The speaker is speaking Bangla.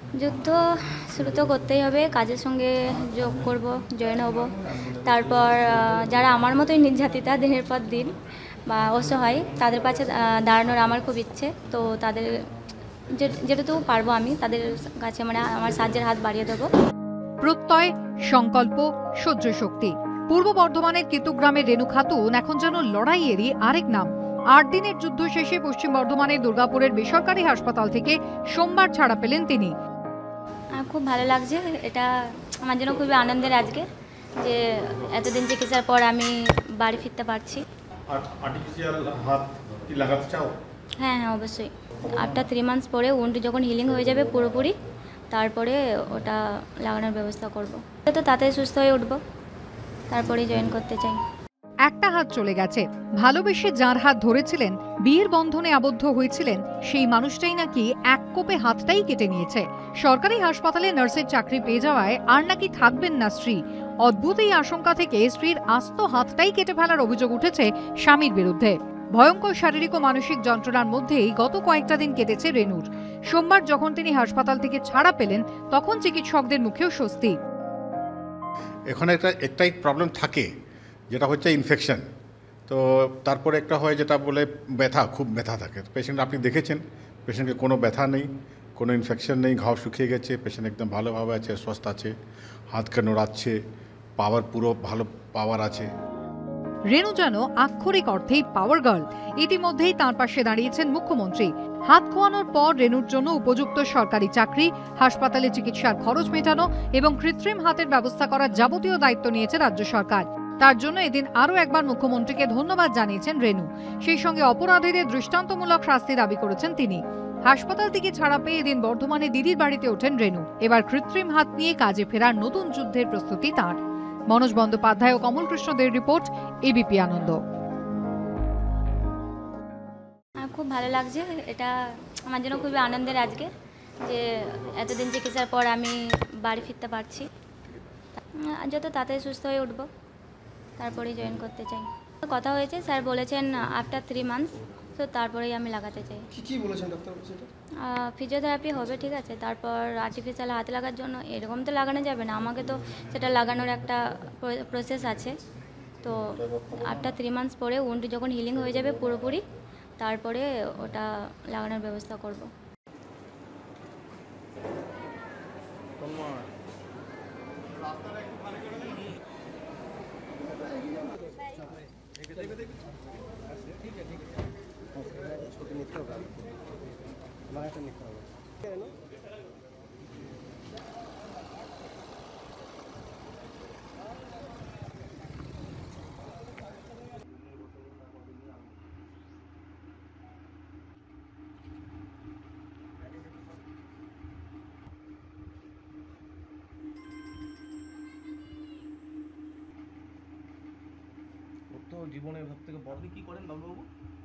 যুদ্ধ শুরু তো করতেই হবে, কাজের সঙ্গে যোগ করব, জয়েন হব। তারপর যারা আমার মতোই নির্যাতিতা দিনের পর দিন বা অসহায়, তাদের পাশে দাঁড়ানোর আমার খুব ইচ্ছে। তো তাদের যেটুকু পারবো আমি তাদের কাছে মানে আমার সাহায্যের হাত বাড়িয়ে দেবো। প্রত্যয়, সংকল্প, সহ্য শক্তি। পূর্ব বর্ধমানের কেতুগ্রামের রেণু খাতুন এখন যেন লড়াইয়েরই আরেক নাম। ৮ দিনের যুদ্ধ শেষে পশ্চিম বর্ধমানের দুর্গাপুরের বেসরকারি হাসপাতাল থেকে সোমবার ছাড়া পেলেন তিনি। খুব ভালো লাগছে, এটা আমার জন্য খুবই আনন্দের আজকে যে এতদিন চিকিৎসার পর আমি বাড়ি ফিরতে পারছি। আর্টিফিশিয়াল হাত কি লাগাতে চাও? হ্যাঁ হ্যাঁ, অবশ্যই। আফটার 3 মান্থস পরে উন্ড যখন হিলিং হয়ে যাবে পুরোপুরি, তারপরে ওটা লাগানোর ব্যবস্থা করব। তো তাড়াতাড়ি সুস্থ হয়ে উঠবো, তারপরে জয়েন করতে চাই। একটা হাত চলে গেছে। ভালোবেসে যার হাত ধরেছিলেন, বিয়ের বন্ধনে আবদ্ধ হয়েছিলেন, সেই মানুষটাই নাকি এক কোপে হাতটাই কেটে নিয়েছে। সরকারি হাসপাতালে নার্সের চাকরি পেয়ে যাওয়ায় আর নাকি থাকবেন না স্ত্রী। অদ্ভুত এই আশঙ্কা থেকে স্ত্রীর আস্ত হাতটাই কেটে ফেলার অভিযোগ উঠেছে স্বামীর বিরুদ্ধে। ভয়ঙ্কর শারীরিক ও মানসিক যন্ত্রণার মধ্যেই গত কয়েকটা দিন কেটেছে রেনুর। সোমবার যখন তিনি হাসপাতাল থেকে ছাড়া পেলেন, তখন চিকিৎসকদের মুখেও স্বস্তি। এখানে একটাই প্রবলেম থাকে, যেটা হচ্ছে ইনফেকশন। তো তারপরে একটা হয় যেটা বলে ব্যথা, খুব ব্যথা থাকে। পেশেন্ট আপনি দেখেছেন, পেশেন্টের কোনো ব্যথা নেই, কোনো ইনফেকশন নেই, ঘাও শুকিয়ে গেছে, পেশেন্ট একদম ভালোভাবে আছে, সুস্থ আছে, হাতকে নড়াচ্ছে, পাওয়ার পুরো ভালো পাওয়ার আছে। রেনু যেন আক্ষরিক অর্থেই পাওয়ার গার্ল। ইতিমধ্যেই তাঁর পাশে দাঁড়িয়েছেন মুখ্যমন্ত্রী। হাত খোয়ানোর পর রেনুর জন্য উপযুক্ত সরকারি চাকরি, হাসপাতালে চিকিৎসার খরচ মেটানো এবং কৃত্রিম হাতের ব্যবস্থা করার যাবতীয় দায়িত্ব নিয়েছে রাজ্য সরকার। তার জন্য এদিন আরও একবার মুখ্যমন্ত্রীকে ধন্যবাদ জানিয়েছেন রেনু। সেই সঙ্গে অপরাধীদের দৃষ্টান্তমূলক শাস্তি দাবি করেছেন তিনি। হাসপাতাল থেকে ছাড়া পেয়ে এদিন বর্ধমানে দিদির বাড়িতে ওঠেন রেনু। এবার কৃত্রিম হাত নিয়ে কাজে ফেরার নতুন যুদ্ধের প্রস্তুতি তাঁর। মনোজ বন্দ্যোপাধ্যায় ও কমল কৃষ্ণ দের রিপোর্ট, এবিপি আনন্দ। খুব ভালো লাগছে, এটা আমার জন্য খুবই আনন্দের আজকে যে এতদিন চিকিৎসার পর আমি বাড়ি ফিরতে পারছি। যত তাড়াতাড়ি সুস্থ হয়ে উঠবো, তারপরেই জয়েন করতে চাই। কথা হয়েছে, স্যার বলেছেন আফটার 3 মান্থস, তো তারপরেই আমি লাগাতে চাই। কি বলেছেন ডাক্তার? ফিজিওথেরাপি হবে, ঠিক আছে, তারপর আর্টিফিশিয়াল হাত লাগার জন্য এরকম তো লাগানো যাবে না, আমাকে তো সেটা লাগানোর একটা প্রসেস আছে। তো আফটার 3 মান্থস পরে উন্ড যখন হিলিং হয়ে যাবে পুরোপুরি, তারপরে ওটা লাগানোর ব্যবস্থা করব। ওর তো জীবনের সব থেকে বড়। কি করেন বাবুবাবু?